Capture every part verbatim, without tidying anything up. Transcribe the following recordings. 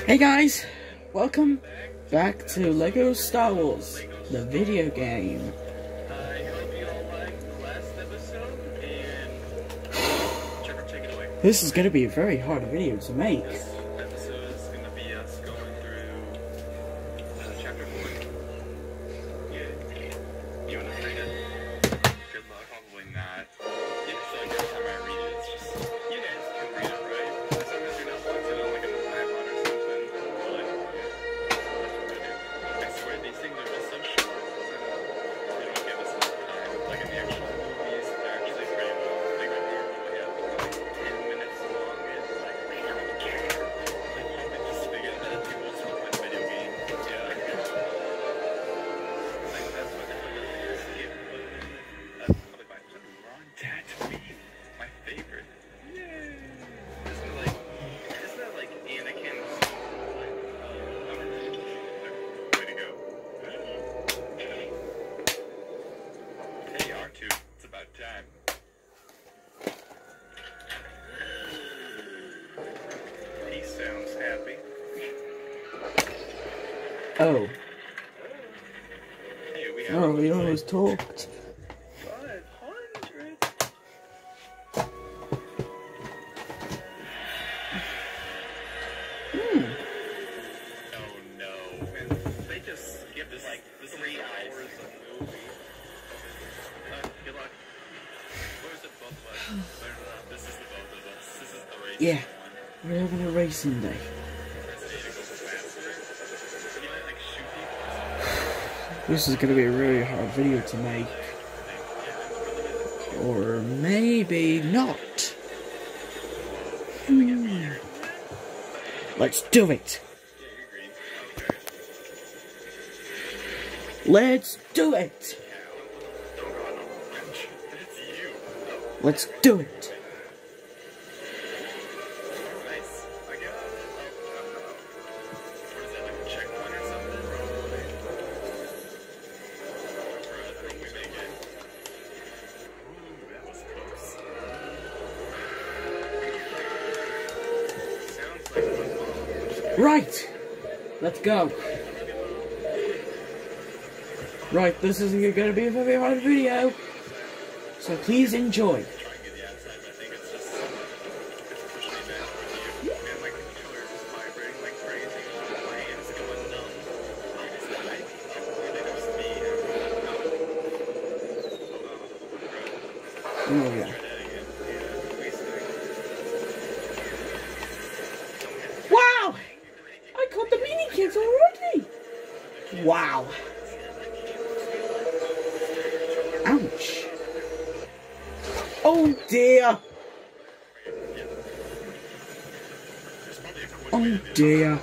Hey guys, welcome back to Lego Star Wars, the video game. I hope you all liked the last episode, and Trevor, take it away. This is going to be a very hard video to make. This episode is going to be us going through uh, chapter four. Yeah. You want to read it? Good luck. Probably not. Yeah, I feel like every time I read it, it's just, you guys can read it, right? As long as you're not watching on like an iPod or something. But, yeah, that's what I do. I swear these things are just so short. They don't give us enough time. Like in the actual movies, they're actually pretty long. Like right here, we have like ten minutes long. It's like, we don't care. Like, you can just figure that people just want to play video games. Yeah. Like, that's what they're going to skip. That's probably by Ron Tatooine, my favorite. Yay! Isn't it like, isn't that like Anakin? Like, uh, way to go. Hey, R two, it's about time. He sounds happy. Oh, Hey, we have oh, we almost talked. five hundred. Hmm. Oh no, man. They just skipped this like three hours of movie. Uh, good luck. Where is it, both of us? Better not. This is the both of us. This is the race Yeah. one. We're having a racing day. Press A to go faster. Can you like shoot people? This is going to be a really hard video to make. Or maybe not. Hmm. Let's do it. Yeah, you're green. Okay. Let's do it. Don't go on no wrench. That's you. Let's do it. Nice. I got it. What is that, like a checkpoint or something? Probably. I think we make it. Ooh, that was close. Sounds like football. Right. Let's go. Right, this is going to be a very hard video. So please enjoy. Try and get the outside, but I think it's just, it's pushing me back with you. Man, my controller is just vibrating like crazy. My hand's going numb. It's not I think it was me. Oh, Oh, yeah. try that again. Yeah, wasting. Wow! I caught the mini kids already! Wow. Ouch. Oh dear. Oh dear.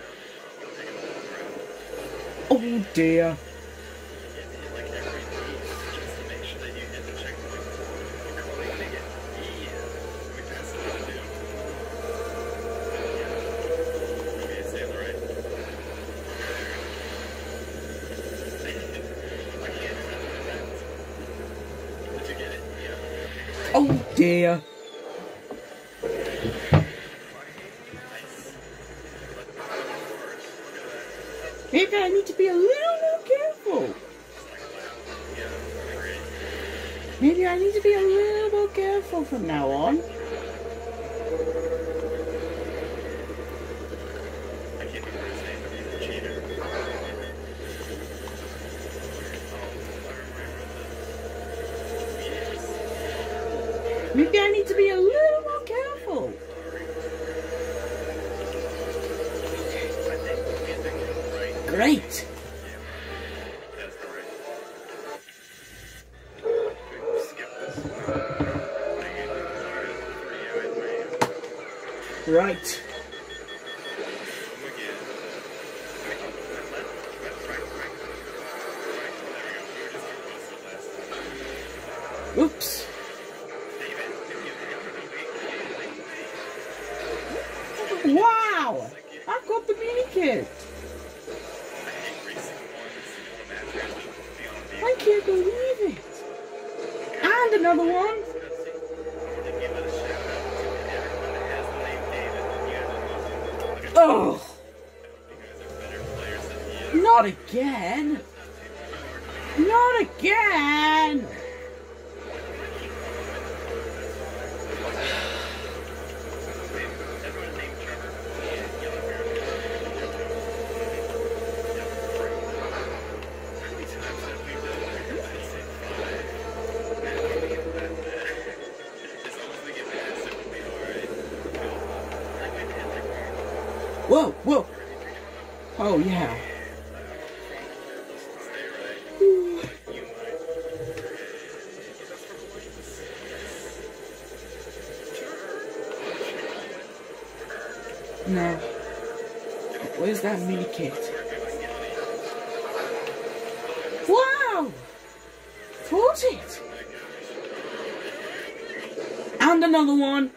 Oh dear. Like every move, just to make sure that you hit the checkpoint. You're cleaning it. Yeah. I mean, that's what I do. Okay, stay on the right. I can't remember that. Did you get it? Yeah. Oh dear. Nice. Look at that. Maybe I need to be a little more careful. Yeah, great. Maybe I need to be a little more careful from now on. I can't remember his name, but he's a cheater. Oh, I remember this. Maybe I need to be a little more careful. Great. That's correct. Skip this. Right. Oops. Wow! I've got the mini kit. I can't believe it. And another one. Oh, Not again! Not again! Whoa, whoa! Oh, yeah. Ooh. No. Where's that mini kit? Wow! Caught it! And another one!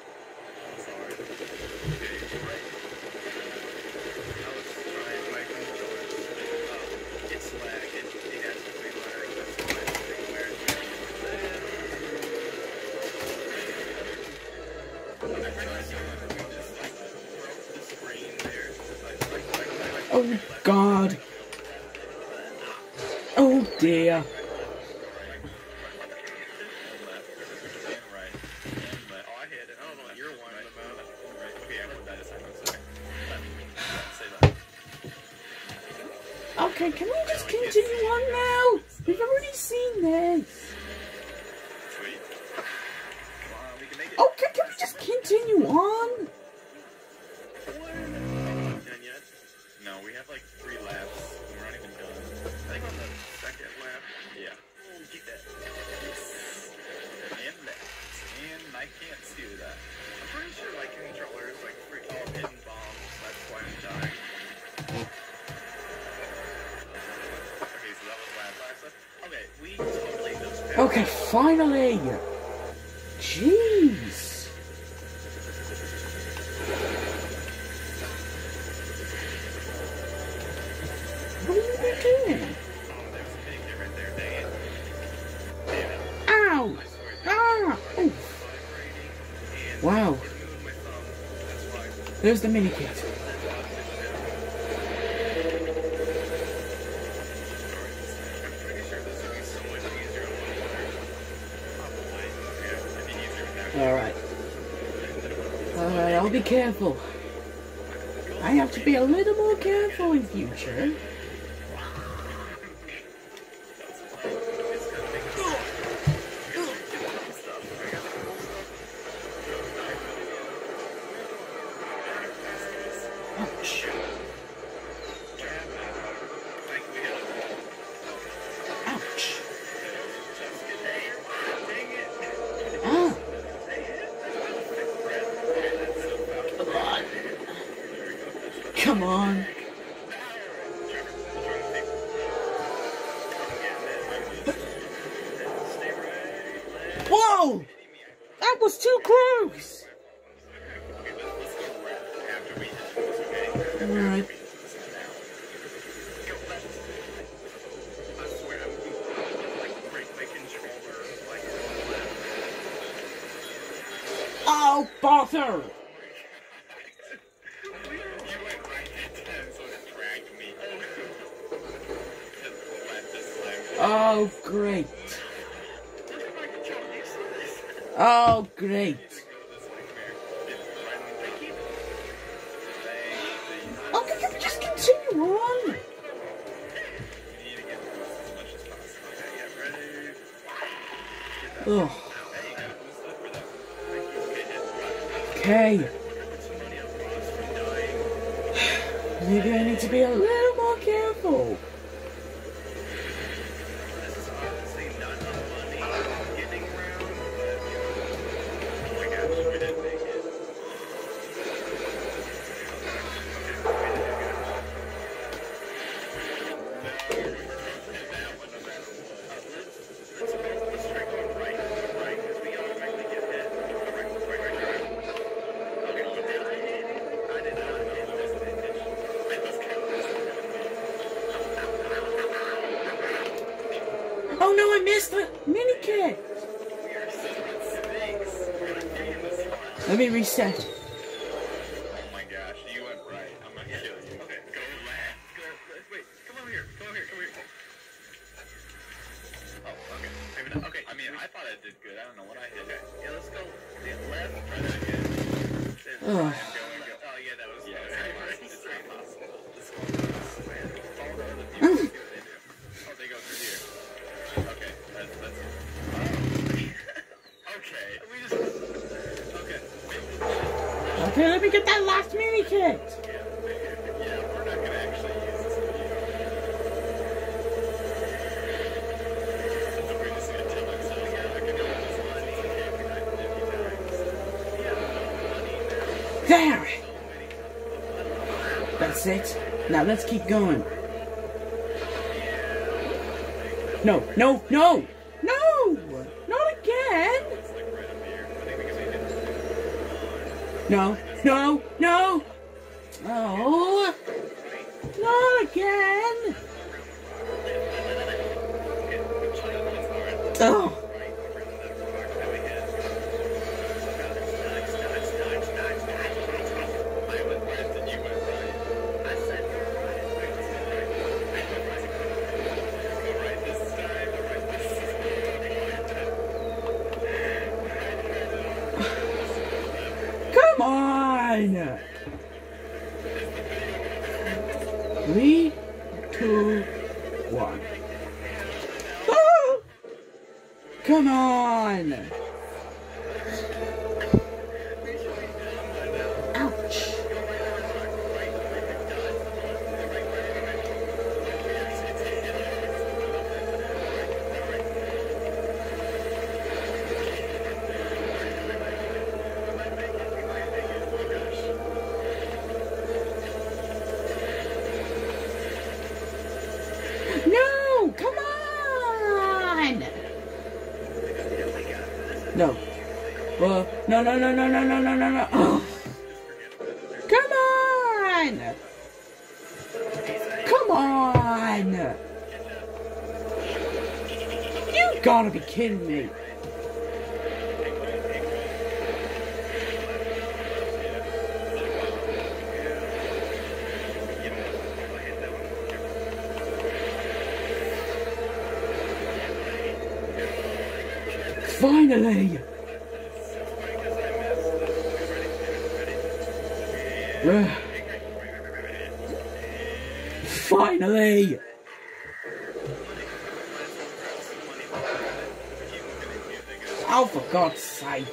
Oh God! Oh dear! Okay, can we just continue on now? We've already seen this. Okay, can we just continue on? No, we have like three laps. We're not even done. I think on the second lap. Yeah. Get that. And that. And I can't see that. I'm pretty sure like controllers like freaking all hidden bombs. That's why I'm dying. Okay, so that was lap five. Okay, we totally just. Okay, finally. Jeez. What are you doing? Ow! Ah! Oof. Wow. There's the mini kit. Alright. Alright, I'll be careful. I have to be a little more careful in future. Ouch. Ouch. Ah. Come on. Whoa! That was too close! Alright. Oh, bother! Oh, great. Oh, great. Okay, can we just continue on? Oh. Okay. Maybe I need to be a little more careful. Oh no, I missed the mini kit. Let me reset. Oh my gosh, you went right. I'm gonna kill you. Okay, go left. Go left. Wait, come make it. Yeah, we're not gonna actually use this video. So we're just gonna tell ourselves, yeah, I can do this one fifty times. There. That's it. Now let's keep going. No, no, no, no, not again. No, no, no. Oh, not again. Oh. Come on! Three, two, one. Ah! Come on! Ouch! No! Come on! No. Uh, no, no, no, no, no, no, no, no, no. Oh. Come on! Come on! You gotta be kidding me. Finally! Uh, finally! Oh, for God's sake!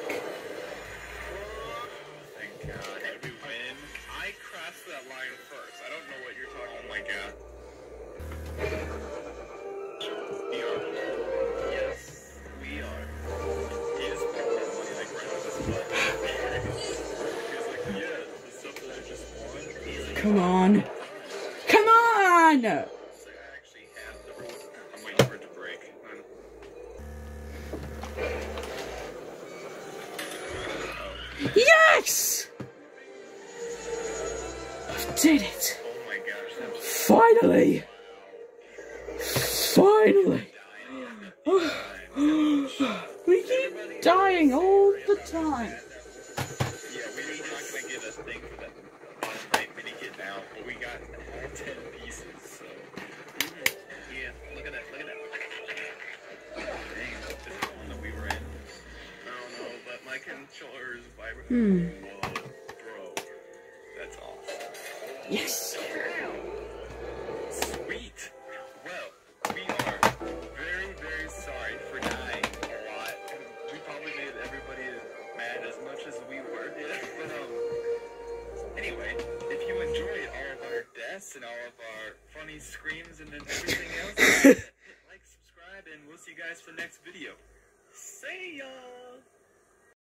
Thank God. Did we win? I crossed that line first. I don't know what you're talking about. Oh my God. We are. Yes, we are. He just put more money like right on this button. He's like, yeah, the stuff that I just won. He's like, Come on! Come on! so I actually have the road. I'm waiting for it to break. Yes! I did it! Oh my gosh, that was Finally! Finally! We keep dying all the time. Yeah, we're not gonna get a thing for that one night mini kit now, but we got all ten pieces, so. Yeah, look at that, look at that. Dang, this is the one that we were in. I don't know, but my controller is vibrating. Hmm. Whoa, bro. That's awesome. Yes! Sweet! Well, we are very, very sorry for dying a lot. We probably made everybody mad as much as we were. But, um, anyway, if you enjoyed all of our deaths and all of our funny screams and then everything else, hit like, subscribe, and we'll see you guys for the next video. See ya!